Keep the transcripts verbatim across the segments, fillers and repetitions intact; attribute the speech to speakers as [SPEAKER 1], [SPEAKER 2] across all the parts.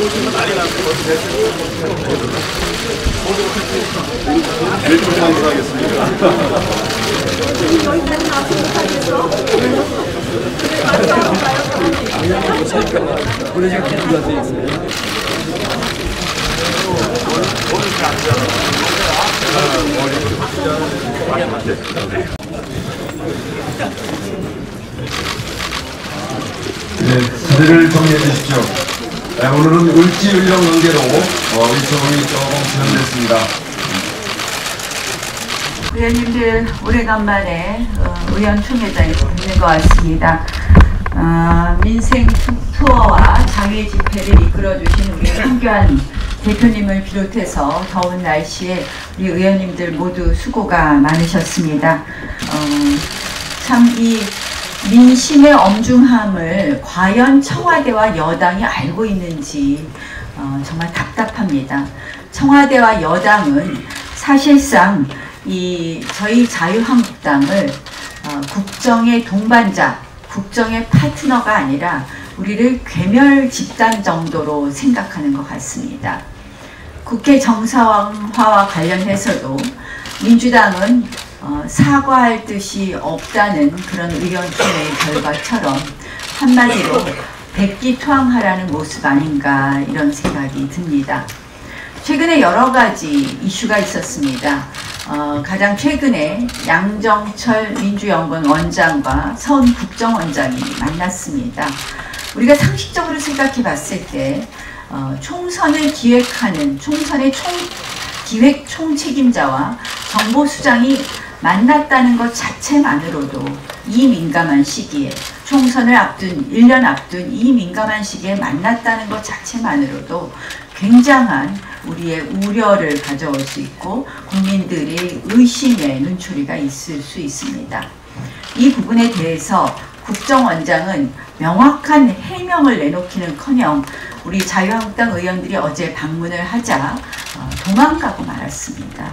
[SPEAKER 1] 난리 났어요.
[SPEAKER 2] 여기까지 나왔으면 못하겠어.
[SPEAKER 3] 원래 제가 계속 가서 있어요.
[SPEAKER 4] 네, 자리를 정리해 주십시오. 네, 오늘은 을지을령 관계로 어, 의총이 조금 진행됐습니다.
[SPEAKER 5] 의원님들 오래간만에 어, 의원총회장에서 뵙는 것 같습니다. 어, 민생 투어와 장외 집회를 이끌어주신 우리 황교안 대표님을 비롯해서 더운 날씨에 우리 의원님들 모두 수고가 많으셨습니다. 어, 참 이 민심의 엄중함을 과연 청와대와 여당이 알고 있는지 어, 정말 답답합니다. 청와대와 여당은 사실상 이 저희 자유한국당을 어, 국정의 동반자, 국정의 파트너가 아니라 우리를 괴멸 집단 정도로 생각하는 것 같습니다. 국회 정상화와 관련해서도 민주당은 어, 사과할 뜻이 없다는 그런 의원총회의 결과처럼 한마디로 백기투항하라는 모습 아닌가 이런 생각이 듭니다. 최근에 여러 가지 이슈가 있었습니다. 어, 가장 최근에 양정철 민주연구원 원장과 선 국정원장이 만났습니다. 우리가 상식적으로 생각해 봤을 때 어, 총선을 기획하는 총선의 총, 기획 총책임자와 정보수장이 만났다는 것 자체만으로도 이 민감한 시기에 총선을 앞둔 일 년 앞둔 이 민감한 시기에 만났다는 것 자체만으로도 굉장한 우리의 우려를 가져올 수 있고 국민들의 의심의 눈초리가 있을 수 있습니다. 이 부분에 대해서 국정원장은 명확한 해명을 내놓기는커녕 우리 자유한국당 의원들이 어제 방문을 하자 어, 도망가고 말았습니다.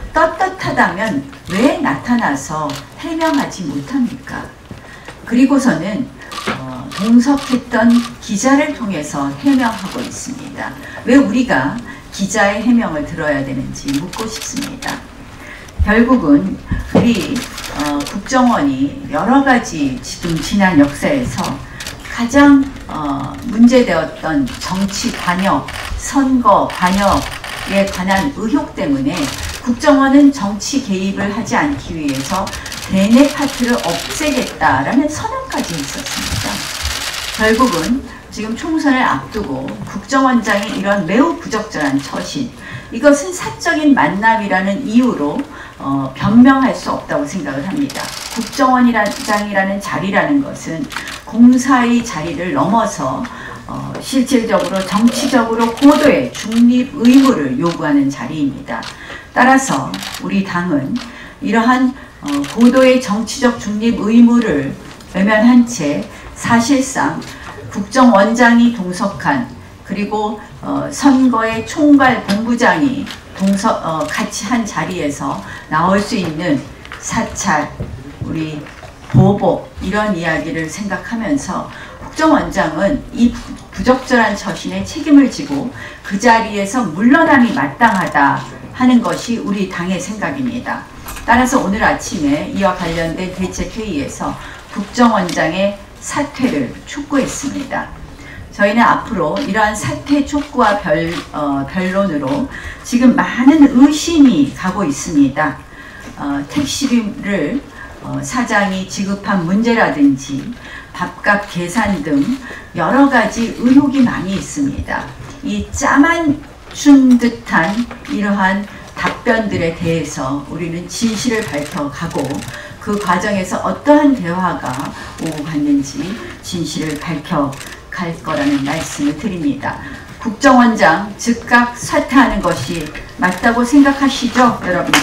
[SPEAKER 5] 떳떳하다면 왜 나타나서 해명하지 못합니까? 그리고서는 어, 동석했던 기자를 통해서 해명하고 있습니다. 왜 우리가 기자의 해명을 들어야 되는지 묻고 싶습니다. 결국은 우리 어, 국정원이 여러 가지 지금 지난 역사에서 가장 어, 문제되었던 정치 관여, 선거 관여에 관한 의혹 때문에 국정원은 정치 개입을 하지 않기 위해서 대내 파트를 없애겠다라는 선언까지 있었습니다. 결국은 지금 총선을 앞두고 국정원장의 이런 매우 부적절한 처신, 이것은 사적인 만남이라는 이유로 어, 변명할 수 없다고 생각을 합니다. 국정원장이라는 자리라는 것은 공사의 자리를 넘어서 어, 실질적으로 정치적으로 고도의 중립 의무를 요구하는 자리입니다. 따라서 우리 당은 이러한 어, 고도의 정치적 중립 의무를 외면한 채 사실상 국정원장이 동석한 그리고 어, 선거의 총괄 본부장이 동석, 어, 같이 한 자리에서 나올 수 있는 사찰, 우리 보복 이런 이야기를 생각하면서 국정원장은 이 부적절한 처신에 책임을 지고 그 자리에서 물러남이 마땅하다 하는 것이 우리 당의 생각입니다. 따라서 오늘 아침에 이와 관련된 대책회의에서 국정원장의 사퇴를 촉구했습니다. 저희는 앞으로 이러한 사퇴 촉구와 별, 어, 변론으로 지금 많은 의심이 가고 있습니다. 어, 택시비를 어, 사장이 지급한 문제라든지 밥값 계산 등 여러 가지 의혹이 많이 있습니다. 이 짜만 준 듯한 이러한 답변들에 대해서 우리는 진실을 밝혀가고 그 과정에서 어떠한 대화가 오고 갔는지 진실을 밝혀갈 거라는 말씀을 드립니다. 국정원장 즉각 사퇴하는 것이 맞다고 생각하시죠, 여러분들?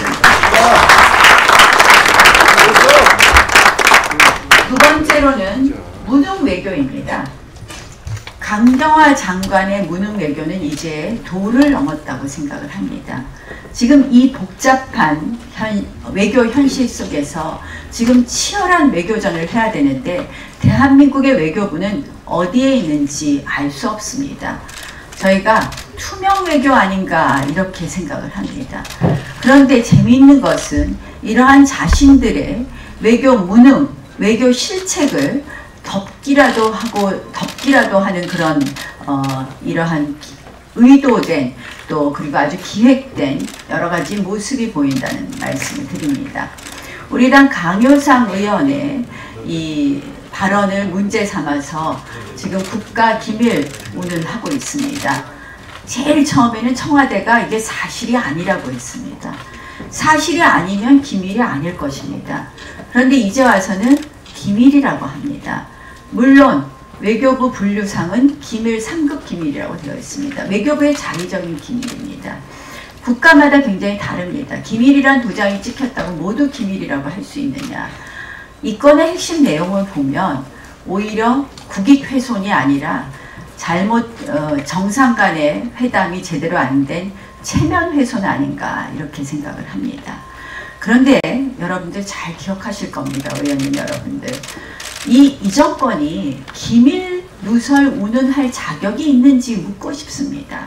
[SPEAKER 5] 두 번째로는 무능 외교입니다. 강경화 장관의 무능 외교는 이제 도를 넘었다고 생각을 합니다. 지금 이 복잡한 현, 외교 현실 속에서 지금 치열한 외교전을 해야 되는데 대한민국의 외교부는 어디에 있는지 알 수 없습니다. 저희가 투명 외교 아닌가 이렇게 생각을 합니다. 그런데 재미있는 것은 이러한 자신들의 외교 무능, 외교 실책을 덮기라도 하고 덮기라도 하는 그런 어, 이러한 의도된 또 그리고 아주 기획된 여러 가지 모습이 보인다는 말씀을 드립니다. 우리 당 강효상 의원의 이 발언을 문제 삼아서 지금 국가기밀운을 하고 있습니다. 제일 처음에는 청와대가 이게 사실이 아니라고 했습니다. 사실이 아니면 기밀이 아닐 것입니다. 그런데 이제 와서는 기밀이라고 합니다. 물론 외교부 분류상은 기밀 삼 급 기밀이라고 되어 있습니다. 외교부의 자의적인 기밀입니다. 국가마다 굉장히 다릅니다. 기밀이란 도장이 찍혔다고 모두 기밀이라고 할 수 있느냐. 이 건의 핵심 내용을 보면 오히려 국익훼손이 아니라 잘못 어, 정상 간의 회담이 제대로 안 된 체면훼손 아닌가 이렇게 생각을 합니다. 그런데 여러분들 잘 기억하실 겁니다. 의원님 여러분들. 이, 이 정권이 기밀 누설 운운할 자격이 있는지 묻고 싶습니다.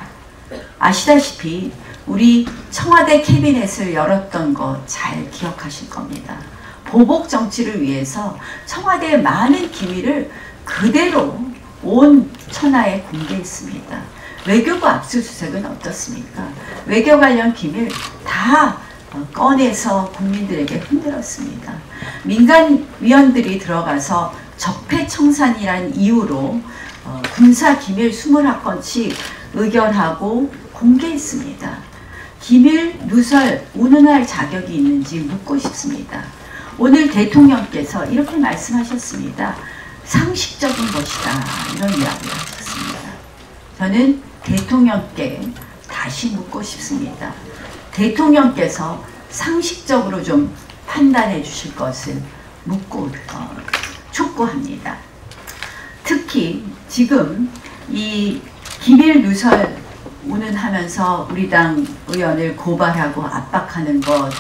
[SPEAKER 5] 아시다시피 우리 청와대 캐비넷을 열었던 거 잘 기억하실 겁니다. 보복 정치를 위해서 청와대의 많은 기밀을 그대로 온 천하에 공개했습니다. 외교부 압수수색은 어떻습니까? 외교 관련 기밀 다 꺼내서 국민들에게 흔들었습니다. 민간위원들이 들어가서 적폐청산이라는 이유로 어, 군사기밀 이십 건씩 의견하고 공개했습니다. 기밀 누설 운운할 자격이 있는지 묻고 싶습니다. 오늘 대통령께서 이렇게 말씀하셨습니다. 상식적인 것이다 이런 이야기를 하셨습니다. 저는 대통령께 다시 묻고 싶습니다. 대통령께서 상식적으로 좀 판단해 주실 것을 묻고 어, 촉구합니다. 특히 지금 이 기밀 누설 운운하면서 우리 당 의원을 고발하고 압박하는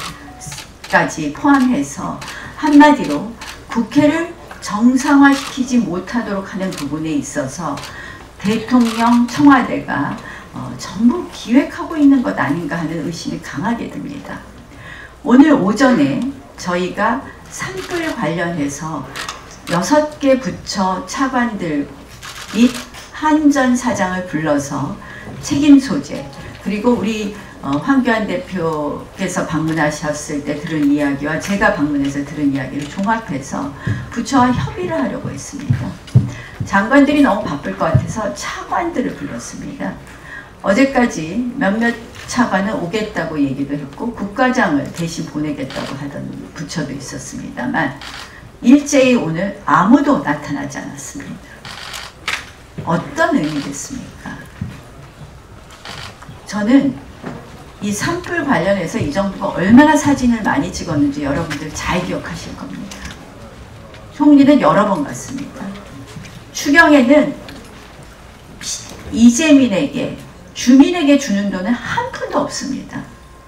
[SPEAKER 5] 것까지 포함해서 한마디로 국회를 정상화시키지 못하도록 하는 부분에 있어서 대통령 청와대가 어, 전부 기획하고 있는 것 아닌가 하는 의심이 강하게 듭니다. 오늘 오전에 저희가 산불 관련해서 여섯 개 부처 차관들 및 한전 사장을 불러서 책임 소재 그리고 우리 어, 황교안 대표께서 방문하셨을 때 들은 이야기와 제가 방문해서 들은 이야기를 종합해서 부처와 협의를 하려고 했습니다. 장관들이 너무 바쁠 것 같아서 차관들을 불렀습니다. 어제까지 몇몇 차관은 오겠다고 얘기도 했고 국가장을 대신 보내겠다고 하던 부처도 있었습니다만 일제히 오늘 아무도 나타나지 않았습니다. 어떤 의미겠습니까? 저는 이 산불 관련해서 이 정부가 얼마나 사진을 많이 찍었는지 여러분들 잘 기억하실 겁니다. 총리는 여러 번 갔습니다. 추경에는 이재민에게 주민에게 주는 돈은 한 푼도 없습니다.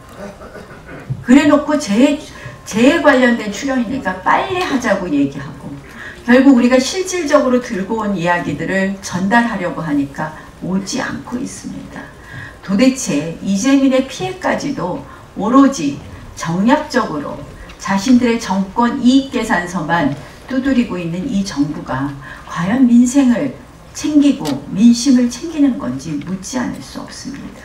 [SPEAKER 5] 그래놓고 재해, 재해 관련된 추경이니까 빨리 하자고 얘기하고 결국 우리가 실질적으로 들고 온 이야기들을 전달하려고 하니까 오지 않고 있습니다. 도대체 이재민의 피해까지도 오로지 정략적으로 자신들의 정권 이익계산서만 두드리고 있는 이 정부가 과연 민생을 챙기고 민심을 챙기는 건지 묻지 않을 수 없습니다.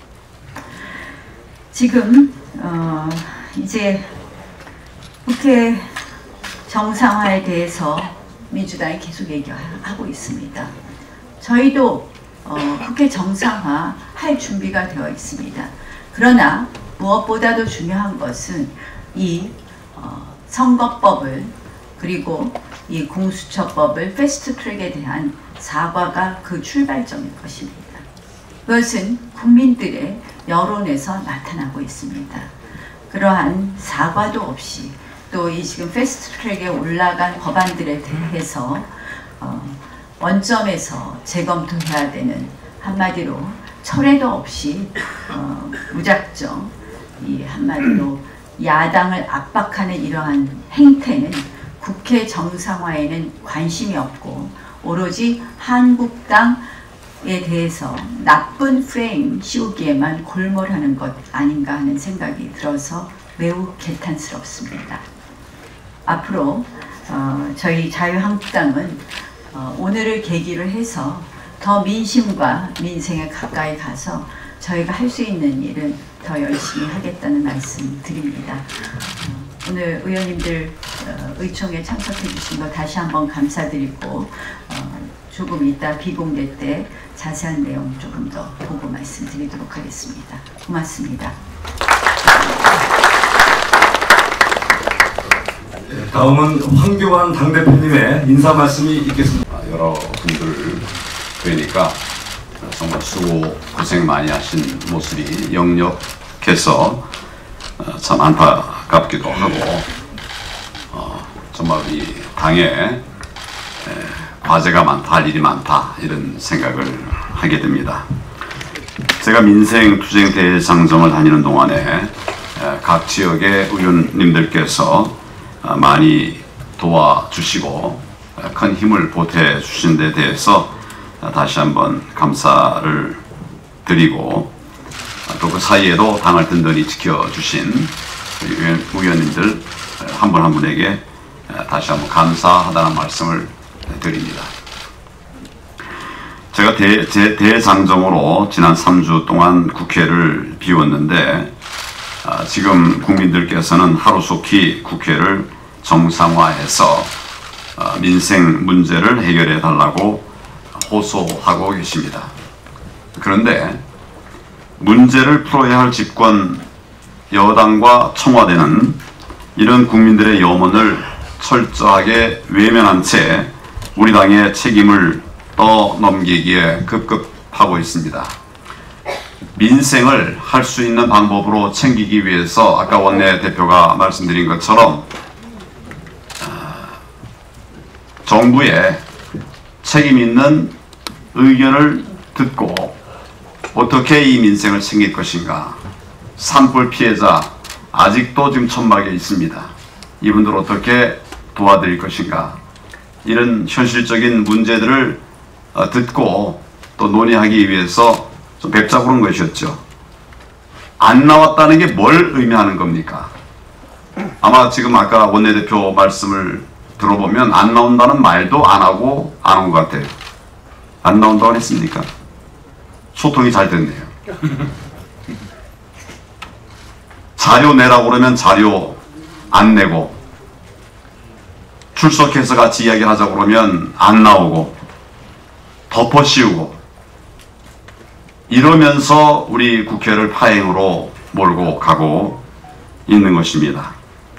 [SPEAKER 5] 지금 어, 이제 국회 정상화에 대해서 민주당이 계속 얘기하고 있습니다. 저희도 어, 국회 정상화 할 준비가 되어 있습니다. 그러나 무엇보다도 중요한 것은 이 어, 선거법을 그리고 이 공수처법을 패스트트랙에 대한 사과가 그 출발점일 것입니다. 그것은 국민들의 여론에서 나타나고 있습니다. 그러한 사과도 없이 또 이 지금 패스트트랙에 올라간 법안들에 대해서 어, 원점에서 재검토해야 되는 한마디로 철회도 없이 어, 무작정 이 한마디로 야당을 압박하는 이러한 행태는 국회 정상화에는 관심이 없고 오로지 한국당 대해서 나쁜 프레임 씌우기에만 골몰하는 것 아닌가 하는 생각이 들어서 매우 개탄스럽습니다. 앞으로 어, 저희 자유한국당은 어, 오늘을 계기로 해서 더 민심과 민생에 가까이 가서 저희가 할 수 있는 일은 더 열심히 하겠다는 말씀 드립니다. 어, 오늘 의원님들 어, 의총에 참석해 주신 거 다시 한번 감사드리고 어, 조금 이따 비공개 때 자세한 내용 조금 더 보고 말씀드리도록 하겠습니다. 고맙습니다.
[SPEAKER 1] 다음은 황교안 당대표님의 인사 말씀이 있겠습니다.
[SPEAKER 6] 여러분들 뵈니까 정말 수고 고생 많이 하신 모습이 역력해서 참 안타깝기도 하고 어, 정말 우리 당에 과제가 많다, 할 일이 많다 이런 생각을 하게 됩니다. 제가 민생투쟁 대장정을 다니는 동안에 각 지역의 의원님들께서 많이 도와주시고 큰 힘을 보태주신 데 대해서 다시 한번 감사를 드리고 또 그 사이에도 당을 든든히 지켜주신 의원님들 한 분 한 분에게 다시 한번 감사하다는 말씀을 드립니다. 제가 대, 제 대장정으로 지난 삼 주 동안 국회를 비웠는데 아, 지금 국민들께서는 하루속히 국회를 정상화해서 아, 민생 문제를 해결해 달라고 호소하고 계십니다. 그런데 문제를 풀어야 할 집권 여당과 청와대는 이런 국민들의 염원을 철저하게 외면한 채 우리 당의 책임을 떠넘기기에 급급하고 있습니다. 민생을 할 수 있는 방법으로 챙기기 위해서 아까 원내대표가 말씀드린 것처럼 정부의 책임 있는 의견을 듣고 어떻게 이 민생을 챙길 것인가. 산불 피해자 아직도 지금 천막에 있습니다. 이분들 어떻게 도와드릴 것인가. 이런 현실적인 문제들을 듣고 또 논의하기 위해서 좀 뵙자 그런 것이었죠. 안 나왔다는 게 뭘 의미하는 겁니까? 아마 지금 아까 원내대표 말씀을 들어보면 안 나온다는 말도 안 하고 안 온 것 같아요. 안 나온다고 했습니까? 소통이 잘 됐네요. 자료 내라고 그러면 자료 안 내고 출석해서 같이 이야기하자고 그러면 안 나오고 덮어씌우고 이러면서 우리 국회를 파행으로 몰고 가고 있는 것입니다.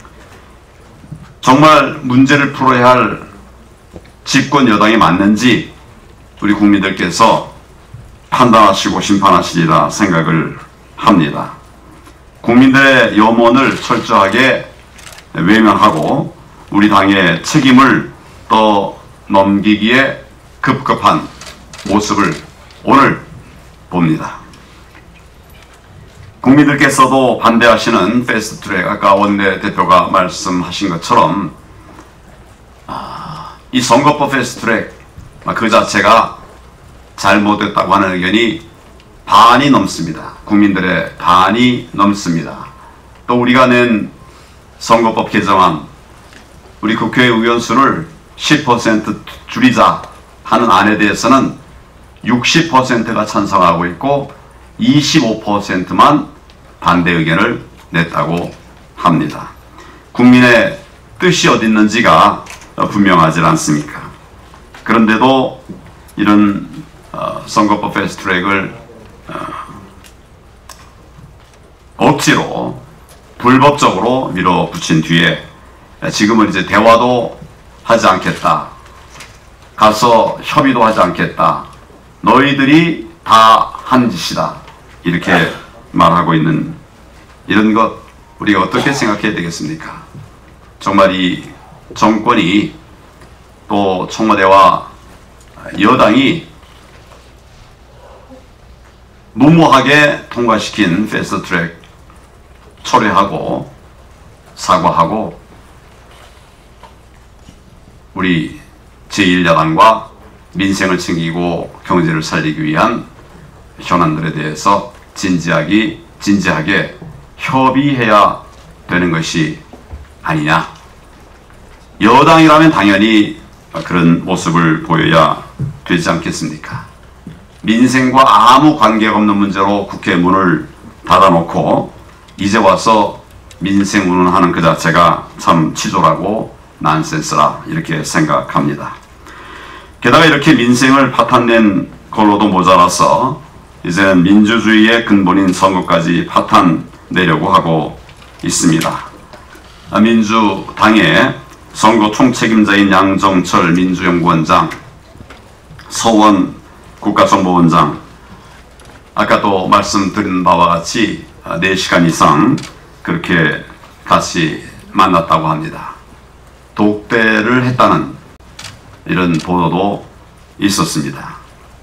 [SPEAKER 6] 정말 문제를 풀어야 할 집권 여당이 맞는지 우리 국민들께서 판단하시고 심판하시리라 생각을 합니다. 국민들의 염원을 철저하게 외면하고 우리 당의 책임을 떠넘기기에 급급한 모습을 오늘 봅니다. 국민들께서도 반대하시는 패스트트랙, 아까 원내대표가 말씀하신 것처럼 아, 이 선거법 패스트트랙 그 자체가 잘못됐다고 하는 의견이 반이 넘습니다. 국민들의 반이 넘습니다. 또 우리가 낸 선거법 개정안, 우리 국회 의원 수를 십 퍼센트 줄이자 하는 안에 대해서는 육십 퍼센트가 찬성하고 있고 이십오 퍼센트만 반대 의견을 냈다고 합니다. 국민의 뜻이 어디 있는지가 분명하지 않습니까? 그런데도 이런 어, 선거법 패스트트랙을 어, 억지로 불법적으로 밀어붙인 뒤에 지금은 이제 대화도 하지 않겠다. 가서 협의도 하지 않겠다. 너희들이 다 한 짓이다. 이렇게 말하고 있는 이런 것 우리가 어떻게 생각해야 되겠습니까? 정말 이 정권이 또 청와대와 여당이 무모하게 통과시킨 패스트트랙 철회하고 사과하고 우리 제일 야당과 민생을 챙기고 경제를 살리기 위한 현안들에 대해서 진지하게, 진지하게 협의해야 되는 것이 아니냐. 여당이라면 당연히 그런 모습을 보여야 되지 않겠습니까? 민생과 아무 관계가 없는 문제로 국회 문을 닫아놓고 이제 와서 민생 운운하는 그 자체가 참 치졸하고 난센스라 이렇게 생각합니다. 게다가 이렇게 민생을 파탄낸 걸로도 모자라서 이제는 민주주의의 근본인 선거까지 파탄내려고 하고 있습니다. 민주당의 선거 총책임자인 양정철 민주연구원장, 서원 국가정보원장, 아까도 말씀드린 바와 같이 네 시간 이상 그렇게 같이 만났다고 합니다. 독대를 했다는 이런 보도도 있었습니다.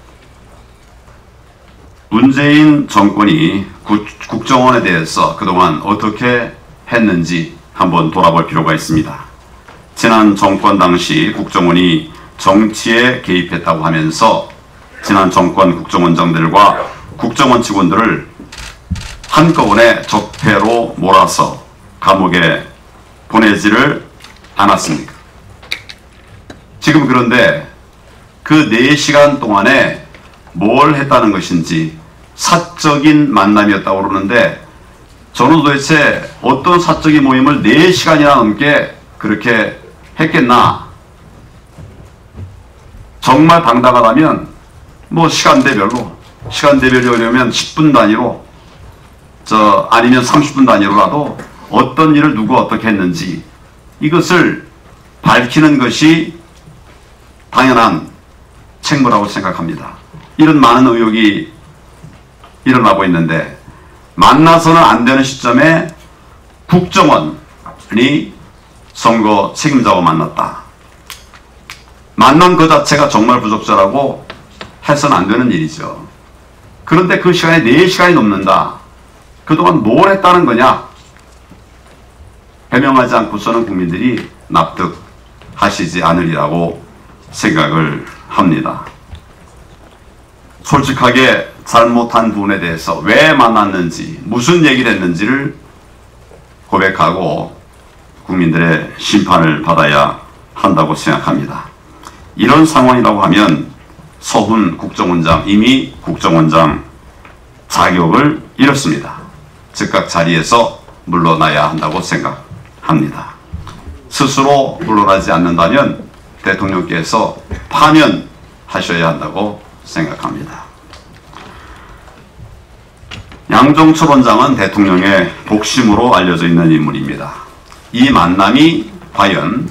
[SPEAKER 6] 문재인 정권이 국, 국정원에 대해서 그동안 어떻게 했는지 한번 돌아볼 필요가 있습니다. 지난 정권 당시 국정원이 정치에 개입했다고 하면서 지난 정권 국정원장들과 국정원 직원들을 한꺼번에 적폐로 몰아서 감옥에 보내지를 않았습니까? 지금 그런데 그 네 시간 동안에 뭘 했다는 것인지 사적인 만남이었다고 그러는데 저는 도대체 어떤 사적인 모임을 네 시간이나 넘게 그렇게 했겠나? 정말 당당하다면 뭐 시간대별로 시간대별이 오려면 십 분 단위로 저 아니면 삼십 분 단위로라도 어떤 일을 누구 어떻게 했는지 이것을 밝히는 것이 당연한 책무라고 생각합니다. 이런 많은 의혹이 일어나고 있는데 만나서는 안 되는 시점에 국정원이 선거 책임자와 만났다. 만난 그 자체가 정말 부적절하고 해서는 안 되는 일이죠. 그런데 그 시간에 네 시간이 넘는다. 그동안 뭘 했다는 거냐? 해명하지 않고서는 국민들이 납득하시지 않으리라고 생각을 합니다. 솔직하게 잘못한 부분에 대해서 왜 만났는지, 무슨 얘기를 했는지를 고백하고 국민들의 심판을 받아야 한다고 생각합니다. 이런 상황이라고 하면 서훈 국정원장, 이미 국정원장 자격을 잃었습니다. 즉각 자리에서 물러나야 한다고 생각합니다. 스스로 물러나지 않는다면 대통령께서 파면하셔야 한다고 생각합니다. 양정철 원장은 대통령의 복심으로 알려져 있는 인물입니다. 이 만남이 과연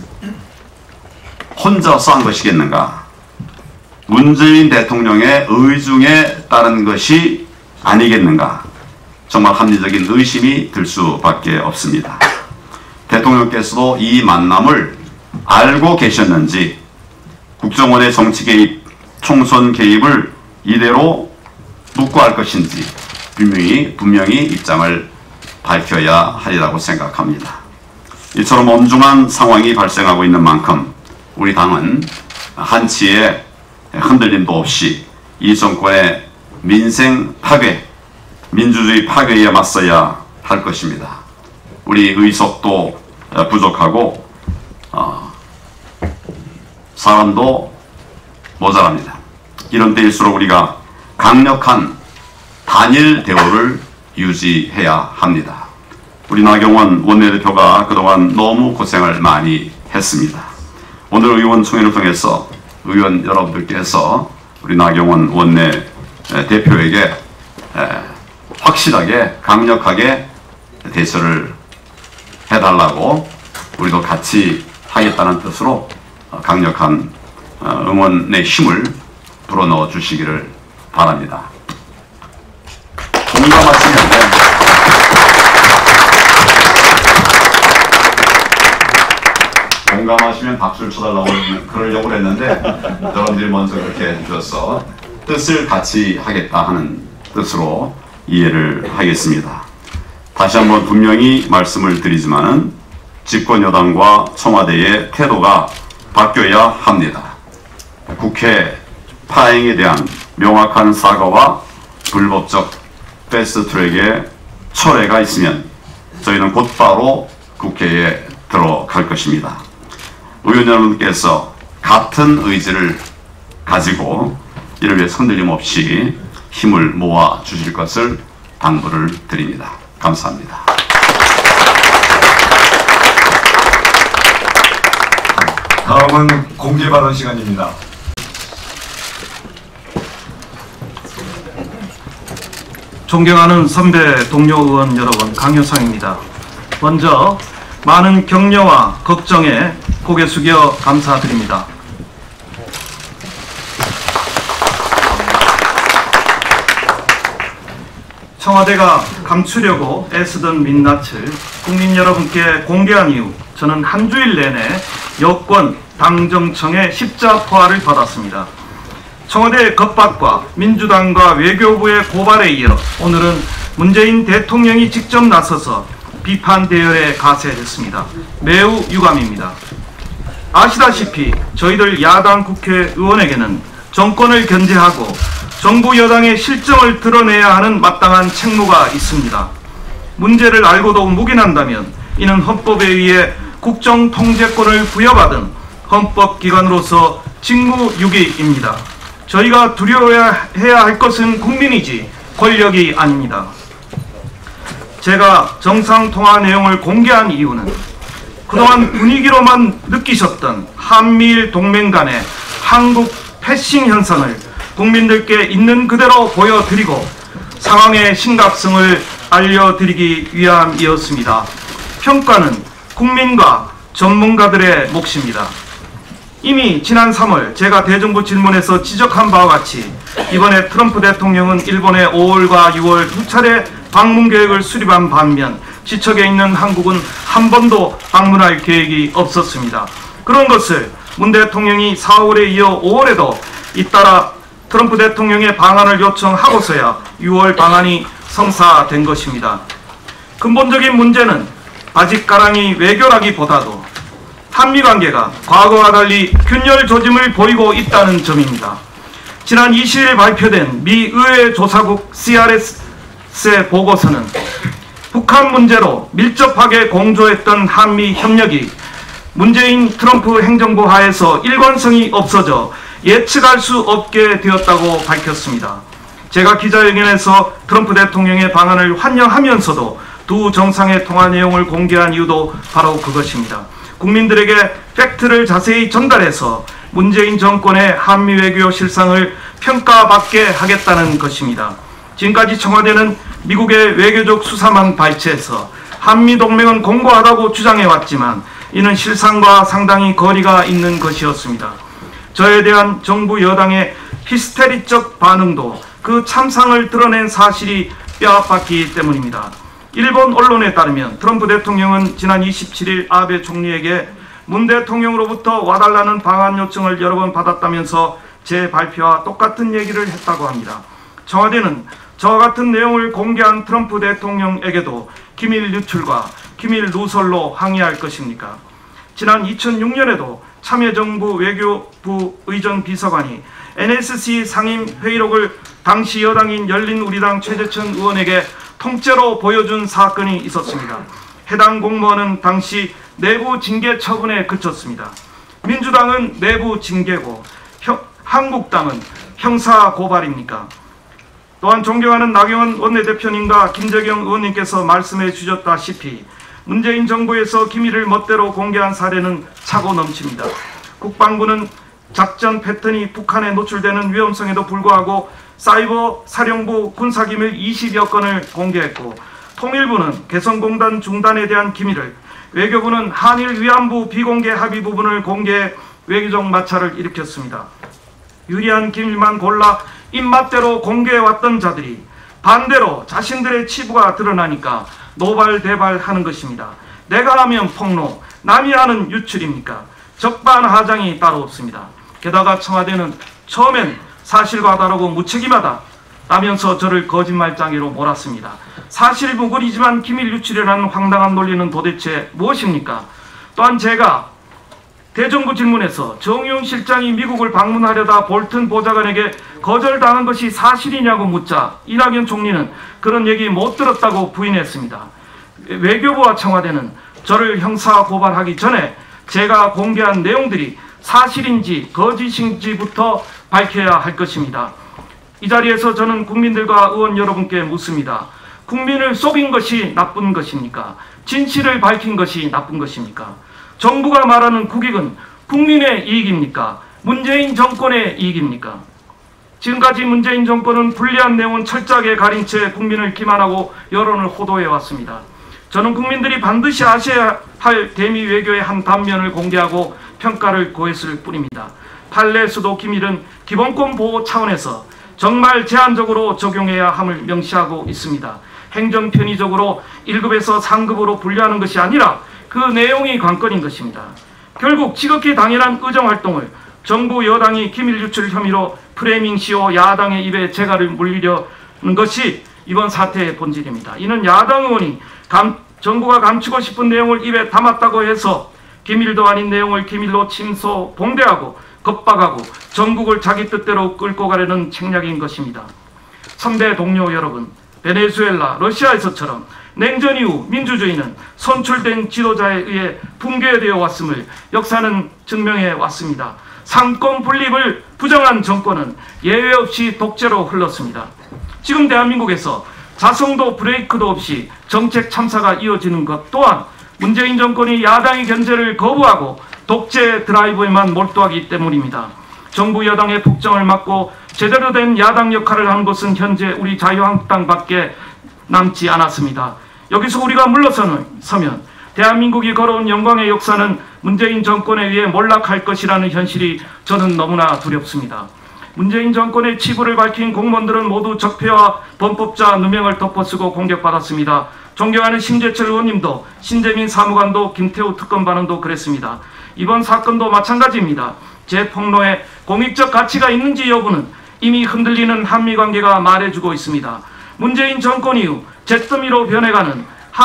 [SPEAKER 6] 혼자서 한 것이겠는가? 문재인 대통령의 의중에 따른 것이 아니겠는가? 정말 합리적인 의심이 들 수밖에 없습니다. 대통령께서도 이 만남을 알고 계셨는지 국정원의 정치 개입, 총선 개입을 이대로 묵고할 것인지 분명히, 분명히 입장을 밝혀야 하리라고 생각합니다. 이처럼 엄중한 상황이 발생하고 있는 만큼 우리 당은 한치의 흔들림도 없이 이 정권의 민생 파괴, 민주주의 파괴에 맞서야 할 것입니다. 우리 의석도 부족하고 어, 사람도 모자랍니다. 이런 때일수록 우리가 강력한 단일 대우를 유지해야 합니다. 우리 나경원 원내대표가 그동안 너무 고생을 많이 했습니다. 오늘 의원총회를 통해서 의원 여러분들께서 우리 나경원 원내대표에게 확실하게 강력하게 대처를 해달라고 우리도 같이 하겠다는 뜻으로 강력한 응원의 힘을 불어넣어 주시기를 바랍니다. 공감하시면 공감하시면 박수를 쳐달라고 그러려고 했는데 여러분들이 먼저 그렇게 해주셔서 뜻을 같이 하겠다 하는 뜻으로 이해를 하겠습니다. 다시 한번 분명히 말씀을 드리지만은 집권 여당과 청와대의 태도가 바뀌어야 합니다. 국회 파행에 대한 명확한 사과와 불법적 패스트트랙의 철회가 있으면 저희는 곧바로 국회에 들어갈 것입니다. 의원 여러분께서 같은 의지를 가지고 이를 위해 흔들림 없이 힘을 모아 주실 것을 당부를 드립니다. 감사합니다.
[SPEAKER 1] 다음은 공개 발언 시간입니다.
[SPEAKER 3] 존경하는 선배 동료 의원 여러분, 강효상입니다. 먼저 많은 격려와 걱정에 고개 숙여 감사드립니다. 청와대가 감추려고 애쓰던 민낯을 국민 여러분께 공개한 이후 저는 한 주일 내내 여권 당정청의 십자포화를 받았습니다. 청와대의 겁박과 민주당과 외교부의 고발에 이어 오늘은 문재인 대통령이 직접 나서서 비판 대열에 가세했습니다. 매우 유감입니다. 아시다시피 저희들 야당 국회의원에게는 정권을 견제하고 정부 여당의 실정을 드러내야 하는 마땅한 책무가 있습니다. 문제를 알고도 묵인한다면 이는 헌법에 의해 국정통제권을 부여받은 헌법기관으로서 직무유기입니다. 저희가 두려워해야 할 것은 국민이지 권력이 아닙니다. 제가 정상통화 내용을 공개한 이유는 그동안 분위기로만 느끼셨던 한미일 동맹 간의 한국 패싱 현상을 국민들께 있는 그대로 보여드리고 상황의 심각성을 알려드리기 위함이었습니다. 평가는 국민과 전문가들의 몫입니다. 이미 지난 삼월 제가 대정부 질문에서 지적한 바와 같이 이번에 트럼프 대통령은 일본에 오월과 유월 두 차례 방문 계획을 수립한 반면 지척에 있는 한국은 한 번도 방문할 계획이 없었습니다. 그런 것을 문 대통령이 사월에 이어 오월에도 잇따라 트럼프 대통령의 방한을 요청하고서야 유월 방한이 성사된 것입니다. 근본적인 문제는 바짓가랑이 외교라기보다도 한미관계가 과거와 달리 균열 조짐을 보이고 있다는 점입니다. 지난 이십 일 발표된 미 의회 조사국 씨알에스의 보고서는 북한 문제로 밀접하게 공조했던 한미 협력이 문재인 트럼프 행정부 하에서 일관성이 없어져 예측할 수 없게 되었다고 밝혔습니다. 제가 기자회견에서 트럼프 대통령의 방한을 환영하면서도 두 정상의 통화 내용을 공개한 이유도 바로 그것입니다. 국민들에게 팩트를 자세히 전달해서 문재인 정권의 한미 외교 실상을 평가받게 하겠다는 것입니다. 지금까지 청와대는 미국의 외교적 수사만 발췌해서 한미 동맹은 공고하다고 주장해왔지만 이는 실상과 상당히 거리가 있는 것이었습니다. 저에 대한 정부 여당의 히스테리적 반응도 그 참상을 드러낸 사실이 뼈아팠기 때문입니다. 일본 언론에 따르면 트럼프 대통령은 지난 이십칠 일 아베 총리에게 문 대통령으로부터 와달라는 방한 요청을 여러 번 받았다면서 제 발표와 똑같은 얘기를 했다고 합니다. 청와대는 저와 같은 내용을 공개한 트럼프 대통령에게도 기밀 유출과 기밀 누설로 항의할 것입니까? 지난 이천육 년에도 참여정부 외교부 의전 비서관이 엔에스씨 상임 회의록을 당시 여당인 열린우리당 최재천 의원에게 통째로 보여준 사건이 있었습니다. 해당 공무원은 당시 내부 징계 처분에 그쳤습니다. 민주당은 내부 징계고 형, 한국당은 형사 고발입니까? 또한 존경하는 나경원 원내대표님과 김재경 의원님께서 말씀해 주셨다시피 문재인 정부에서 기밀을 멋대로 공개한 사례는 차고 넘칩니다. 국방부는 작전 패턴이 북한에 노출되는 위험성에도 불구하고 사이버 사령부 군사기밀 이십여 건을 공개했고, 통일부는 개성공단 중단에 대한 기밀을, 외교부는 한일 위안부 비공개 합의 부분을 공개해 외교적 마찰을 일으켰습니다. 유리한 기밀만 골라 입맛대로 공개해왔던 자들이 반대로 자신들의 치부가 드러나니까 노발대발하는 것입니다. 내가 하면 폭로, 남이 하는 유출입니까? 적반하장이 따로 없습니다. 게다가 청와대는 처음엔 사실과 다르고 무책임하다 라면서 저를 거짓말장애로 몰았습니다. 사실무근이지만 기밀 유출이라는 황당한 논리는 도대체 무엇입니까? 또한 제가 대정부 질문에서 정의용 실장이 미국을 방문하려다 볼튼 보좌관에게 거절당한 것이 사실이냐고 묻자 이낙연 총리는 그런 얘기 못 들었다고 부인했습니다. 외교부와 청와대는 저를 형사 고발하기 전에 제가 공개한 내용들이 사실인지 거짓인지부터 밝혀야 할 것입니다. 이 자리에서 저는 국민들과 의원 여러분께 묻습니다. 국민을 속인 것이 나쁜 것입니까? 진실을 밝힌 것이 나쁜 것입니까? 정부가 말하는 국익은 국민의 이익입니까? 문재인 정권의 이익입니까? 지금까지 문재인 정권은 불리한 내용은 철저하게 가린 채 국민을 기만하고 여론을 호도해 왔습니다. 저는 국민들이 반드시 아셔야 할 대미 외교의 한 단면을 공개하고 평가를 고했을 뿐입니다. 판례 수도 기밀은 기본권 보호 차원에서 정말 제한적으로 적용해야 함을 명시하고 있습니다. 행정 편의적으로 일 급에서 삼 급으로 분류하는 것이 아니라 그 내용이 관건인 것입니다. 결국 지극히 당연한 의정활동을 정부 여당이 기밀 유출 혐의로 프레이밍 씌워 야당의 입에 재갈을 물리려는 것이 이번 사태의 본질입니다. 이는 야당 의원이 감, 정부가 감추고 싶은 내용을 입에 담았다고 해서 기밀도 아닌 내용을 기밀로 침소 봉대하고 겁박하고 전국을 자기 뜻대로 끌고 가려는 책략인 것입니다. 선배 동료 여러분, 베네수엘라, 러시아에서처럼 냉전 이후 민주주의는 선출된 지도자에 의해 붕괴되어 왔음을 역사는 증명해 왔습니다. 상권 분립을 부정한 정권은 예외 없이 독재로 흘렀습니다. 지금 대한민국에서 자성도 브레이크도 없이 정책 참사가 이어지는 것 또한 문재인 정권이 야당의 견제를 거부하고 독재 드라이브에만 몰두하기 때문입니다. 정부 여당의 폭정을 막고 제대로 된 야당 역할을 하는 것은 현재 우리 자유한국당밖에 남지 않았습니다. 여기서 우리가 물러서면 대한민국이 걸어온 영광의 역사는 문재인 정권에 의해 몰락할 것이라는 현실이 저는 너무나 두렵습니다. 문재인 정권의 치부를 밝힌 공무원들은 모두 적폐와 범법자 누명을 덮어쓰고 공격받았습니다. 존경하는 심재철 의원님도 신재민 사무관도 김태우 특검반원도 그랬습니다. 이번 사건도 마찬가지입니다. 제 폭로에 공익적 가치가 있는지 여부는 이미 흔들리는 한미관계가 말해주고 있습니다. 문재인 정권 이후 잿더미로 변해가는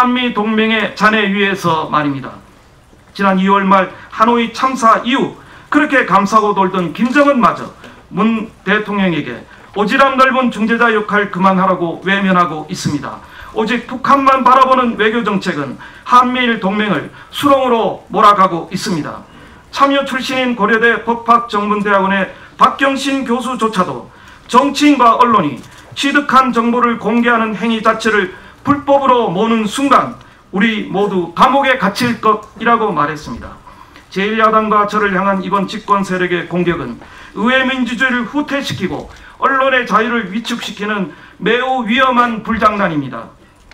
[SPEAKER 3] 한미동맹의 잔해 위에서 말입니다. 지난 이월 말 하노이 참사 이후 그렇게 감싸고 돌던 김정은마저 문 대통령에게 오지랖 넓은 중재자 역할 그만하라고 외면하고 있습니다. 오직 북한만 바라보는 외교정책은 한미일 동맹을 수렁으로 몰아가고 있습니다. 참여 출신인 고려대 법학전문대학원의 박경신 교수조차도 정치인과 언론이 취득한 정보를 공개하는 행위 자체를 불법으로 모는 순간 우리 모두 감옥에 갇힐 것이라고 말했습니다. 제일 야당과 저를 향한 이번 집권 세력의 공격은 의회 민주주의를 후퇴시키고 언론의 자유를 위축시키는 매우 위험한 불장난입니다.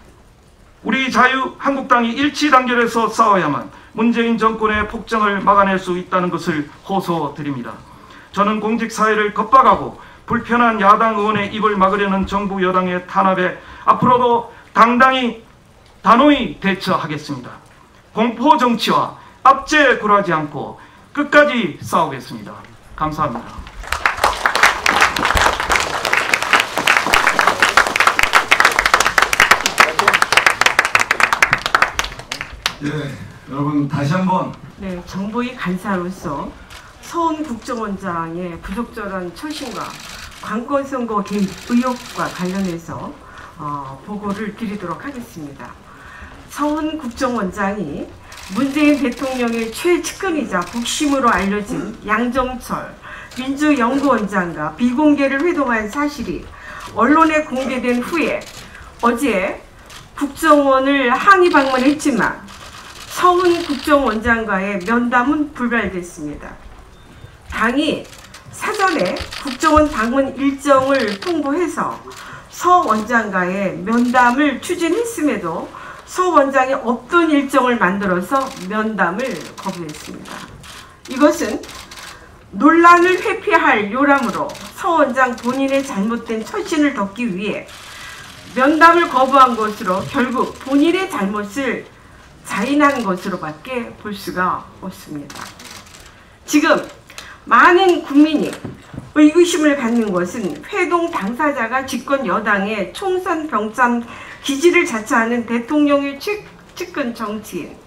[SPEAKER 3] 우리 자유한국당이 일치단결해서 싸워야만 문재인 정권의 폭정을 막아낼 수 있다는 것을 호소드립니다. 저는 공직사회를 겁박하고 불편한 야당 의원의 입을 막으려는 정부 여당의 탄압에 앞으로도 당당히 단호히 대처하겠습니다. 공포정치와 압제에 굴하지 않고 끝까지 싸우겠습니다. 감사합니다.
[SPEAKER 1] 예, 여러분 다시 한번
[SPEAKER 2] 네, 정부의 간사로서 서훈 국정원장의 부적절한 처신과 관건선거 개입 의혹과 관련해서 어, 보고를 드리도록 하겠습니다. 서훈 국정원장이 문재인 대통령의 최측근이자 국심으로 알려진 양정철 민주연구원장과 비공개를 회동한 사실이 언론에 공개된 후에 어제 국정원을 항의 방문했지만 서훈 국정원장과의 면담은 불발됐습니다. 당이 사전에 국정원 방문 일정을 통보해서 서 원장과의 면담을 추진했음에도 서 원장이 없던 일정을 만들어서 면담을 거부했습니다. 이것은 논란을 회피할 요람으로 서 원장 본인의 잘못된 처신을 덮기 위해 면담을 거부한 것으로 결국 본인의 잘못을 자인한 것으로밖에 볼 수가 없습니다. 지금 많은 국민이 의구심을 갖는 것은 회동 당사자가 집권 여당의 총선 병참 기지를 자처하는 대통령의 측근 정치인,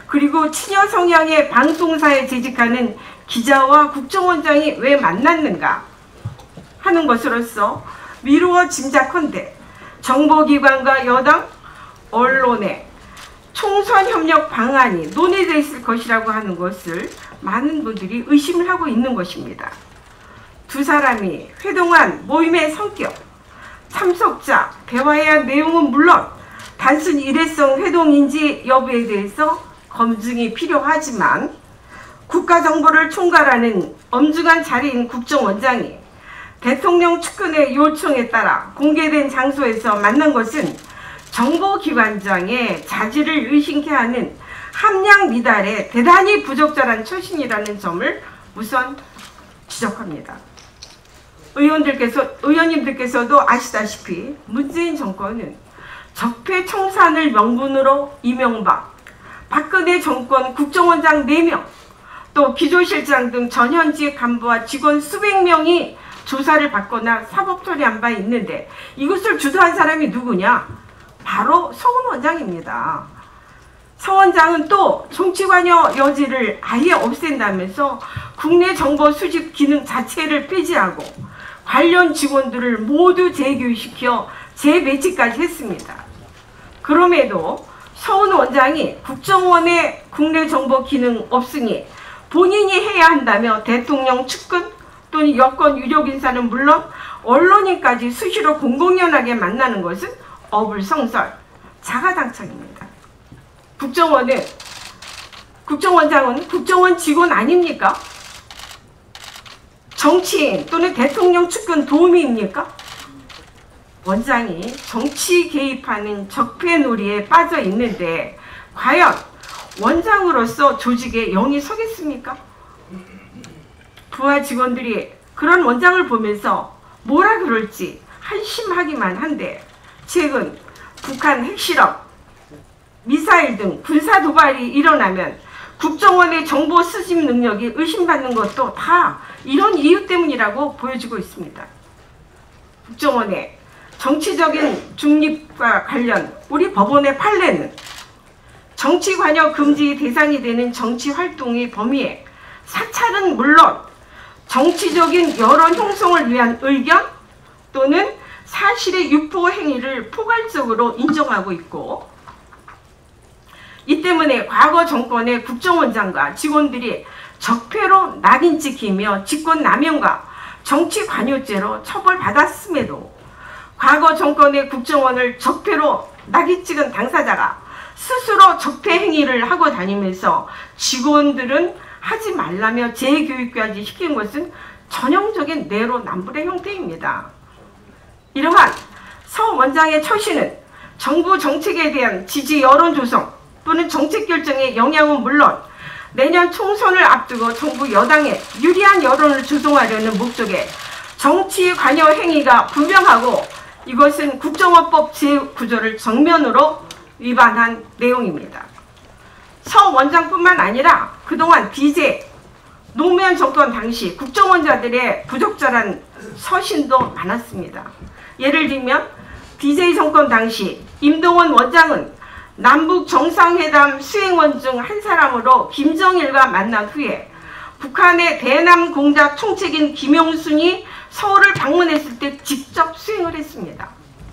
[SPEAKER 2] 그리고 친여 성향의 방송사에 재직하는 기자와 국정원장이 왜 만났는가 하는 것으로서 미루어 짐작컨대 정보기관과 여당, 언론의 총선 협력 방안이 논의되어 있을 것이라고 하는 것을 많은 분들이 의심을 하고 있는 것입니다. 두 사람이 회동한 모임의 성격, 참석자, 대화해야 할 내용은 물론 단순 일회성 회동인지 여부에 대해서 검증이 필요하지만 국가정보를 총괄하는 엄중한 자리인 국정원장이 대통령 측근의 요청에 따라 공개된 장소에서 만난 것은 정보기관장의 자질을 의심케 하는 함량 미달에 대단히 부적절한 처신이라는 점을 우선 지적합니다. 의원들께서, 의원님들께서도 아시다시피 문재인 정권은 적폐청산을 명분으로 이명박, 박근혜 정권 국정원장 네 명, 또 기조실장 등 전현직 간부와 직원 수백 명이 조사를 받거나 사법 처리한 바 있는데 이것을 주도한 사람이 누구냐? 바로 서훈 원장입니다. 서 원장은 또 정치관여 여지를 아예 없앤다면서 국내 정보 수집 기능 자체를 폐지하고 관련 직원들을 모두 재교육시켜 재배치까지 했습니다. 그럼에도 서훈 원장이 국정원의 국내 정보 기능 없으니 본인이 해야 한다며 대통령 측근 또는 여권 유력 인사는 물론 언론인까지 수시로 공공연하게 만나는 것은 어불성설, 자가당착입니다. 국정원은, 국정원장은 국정원 직원 아닙니까? 정치인 또는 대통령 측근 도우미입니까? 원장이 정치 개입하는 적폐놀이에 빠져 있는데 과연 원장으로서 조직에 영이 서겠습니까? 부하 직원들이 그런 원장을 보면서 뭐라 그럴지 한심하기만 한데 최근 북한 핵실험, 미사일 등 군사 도발이 일어나면 국정원의 정보 수집 능력이 의심받는 것도 다 이런 이유 때문이라고 보여지고 있습니다. 국정원의 정치적인 중립과 관련 우리 법원의 판례는 정치 관여 금지 대상이 되는 정치 활동의 범위에 사찰은 물론 정치적인 여론 형성을 위한 의견 또는 사실의 유포 행위를 포괄적으로 인정하고 있고, 이 때문에 과거 정권의 국정원장과 직원들이 적폐로 낙인 찍히며 직권남용과 정치 관여죄로 처벌받았음에도 과거 정권의 국정원을 적폐로 낙인 찍은 당사자가 스스로 적폐 행위를 하고 다니면서 직원들은 하지 말라며 재교육까지 시킨 것은 전형적인 내로남불의 형태입니다. 이러한 서 원장의 처신은 정부 정책에 대한 지지 여론 조성 또는 정책 결정에 영향은 물론 내년 총선을 앞두고 정부 여당에 유리한 여론을 조성하려는 목적에 정치 관여 행위가 분명하고 이것은 국정원법 제구 조를 정면으로 위반한 내용입니다. 서 원장뿐만 아니라 그동안 디제이, 노무현 정권 당시 국정원자들의 부적절한 서신도 많았습니다. 예를 들면 디제이 정권 당시 임동원 원장은 남북 정상회담 수행원 중 한 사람으로 김정일과 만난 후에 북한의 대남 공작 총책인 김용순이 서울을 방문했을 때 직접 수행을 했습니다.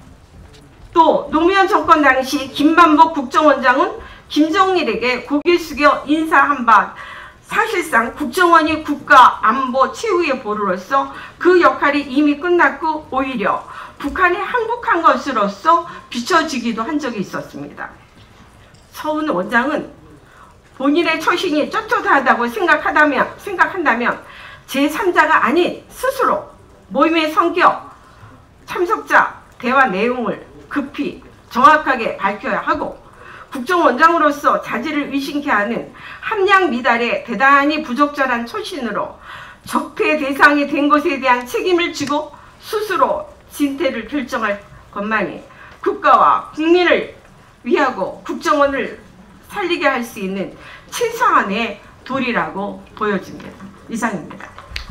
[SPEAKER 2] 또 노무현 정권 당시 김만복 국정원장은 김정일에게 고개 숙여 인사한 바 사실상 국정원이 국가 안보 최후의 보루로서 그 역할이 이미 끝났고 오히려 북한에 항복한 것으로서 비춰지기도 한 적이 있었습니다. 서훈 원장은 본인의 처신이 떳떳하다고 생각하다면, 생각한다면 제삼자가 아닌 스스로 모임의 성격, 참석자, 대화 내용을 급히 정확하게 밝혀야 하고 국정원장으로서 자질을 의심케 하는 함량 미달의 대단히 부적절한 처신으로 적폐 대상이 된 것에 대한 책임을 지고 스스로 진퇴를 결정할 것만이 국가와 국민을 위하고 국정원을 살리게 할 수 있는 최소한의 도리라고 보여집니다. 이상입니다.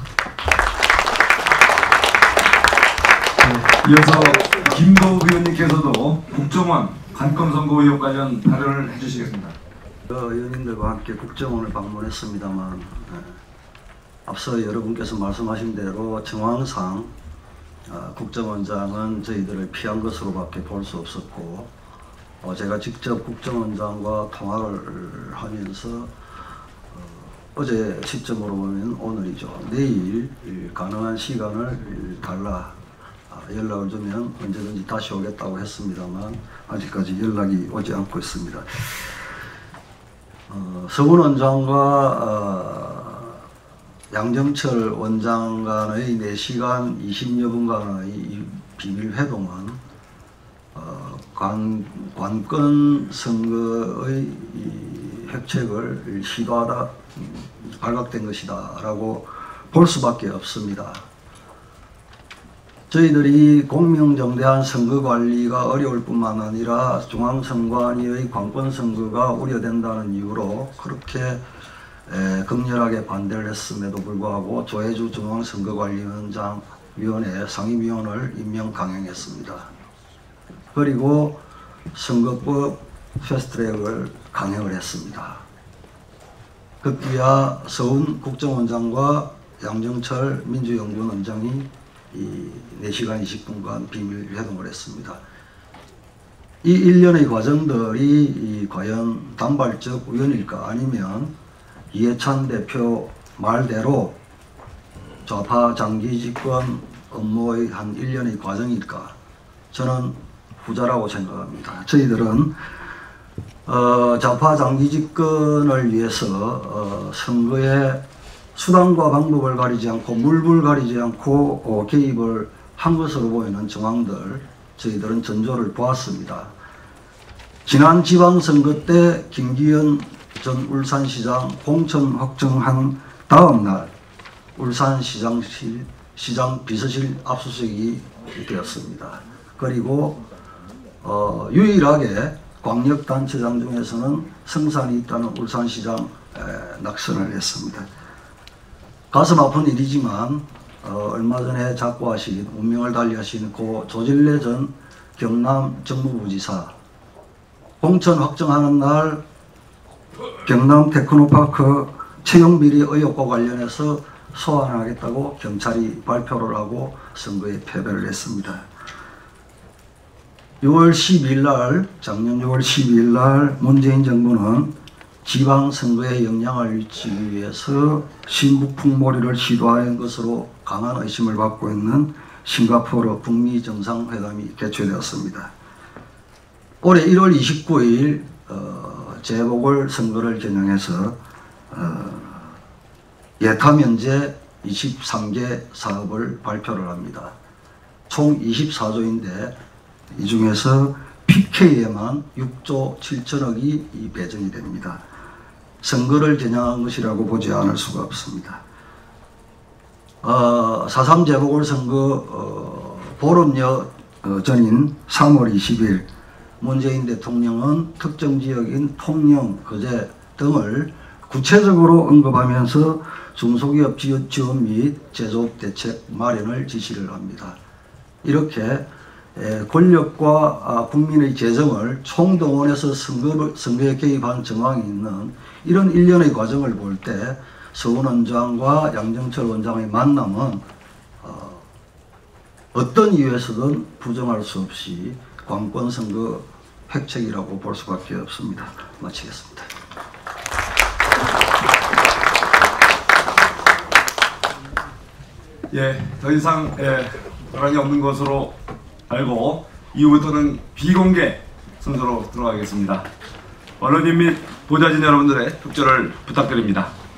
[SPEAKER 1] 네, 이어서 김도욱 의원님께서도 국정원 관건선거 의혹 관련 발언을 해주시겠습니다.
[SPEAKER 7] 의원님들과 함께 국정원을 방문했습니다만 앞서 여러분께서 말씀하신 대로 정황상 국정원장은 저희들을 피한 것으로밖에 볼 수 없었고, 제가 직접 국정원장과 통화를 하면서 어제 시점으로 보면 오늘이죠. 내일 가능한 시간을 달라 연락을 주면 언제든지 다시 오겠다고 했습니다만 아직까지 연락이 오지 않고 있습니다. 어, 서훈 원장과 어, 양정철 원장 간의 네 시간 이십여 분간의 이 비밀 회동은 어, 관, 관건 선거의 이 획책을 시도하다 발각된 것이다 라고 볼 수밖에 없습니다. 저희들이 공명정대한 선거관리가 어려울 뿐만 아니라 중앙선관위의 관건선거가 우려된다는 이유로 그렇게 에, 극렬하게 반대를 했음에도 불구하고 조혜주 중앙선거관리위원장 위원회 상임위원을 임명 강행했습니다. 그리고 선거법 패스트트랙을 강행을 했습니다. 급기야 서훈 국정원장과 양정철 민주연구원장이 이 네 시간 이십 분간 비밀 회동을 했습니다. 이 일련의 과정들이 이 과연 단발적 우연일까, 아니면 이해찬 대표 말대로 좌파 장기 집권 업무의 한 일련의 과정일까? 저는 후자라고 생각합니다. 저희들은 어, 좌파 장기 집권을 위해서 어, 선거에 수단과 방법을 가리지 않고 물불 가리지 않고 어, 개입을 한 것으로 보이는 정황들 저희들은 전조를 보았습니다. 지난 지방선거 때 김기현 전 울산시장 공천 확정한 다음 날 울산시장실 시장 비서실 압수수색이 되었습니다. 그리고 어, 유일하게 광역단체장 중에서는 성산이 있다는 울산시장 에, 낙선을 했습니다. 가슴 아픈 일이지만 어, 얼마 전에 작고하신 운명을 달리하신 고 조질래 전 경남 정무부지사 공천 확정하는 날 경남 테크노파크 채용비리 의혹과 관련해서 소환하겠다고 경찰이 발표를 하고 선거에 패배를 했습니다. 유월 십이일 날, 작년 유월 십이일 날 문재인 정부는 지방선거에 영향을 미치기 위해서 신북풍몰이를 시도한 것으로 강한 의심을 받고 있는 싱가포르 북미 정상회담이 개최되었습니다. 올해 일월 이십구일 어, 재보궐선거를 겨냥해서 어, 예타 면제 이십삼 개 사업을 발표를 합니다. 총 이십사조인데 이 중에서 피케이에만 육조 칠천억이 배정이 됩니다. 선거를 겨냥한 것이라고 보지 않을 수가 없습니다. 어, 사삼 재보궐선거 어, 보름여 어, 전인 삼월 이십일 문재인 대통령은 특정 지역인 통영, 거제 등을 구체적으로 언급하면서 중소기업 지원 및 제조업 대책 마련을 지시를 합니다. 이렇게 권력과 국민의 재정을 총동원해서 선거, 선거에 개입한 정황이 있는 이런 일련의 과정을 볼 때 서훈 원장과 양정철 원장의 만남은 어, 어떤 이유에서든 부정할 수 없이 관권선거 획책이라고 볼 수밖에 없습니다. 마치겠습니다.
[SPEAKER 1] 예, 더 이상 예, 논란이 없는 것으로 알고 이후부터는 비공개 순서로 들어가겠습니다. 언론인 및 보좌진 여러분들의 협조를 부탁드립니다.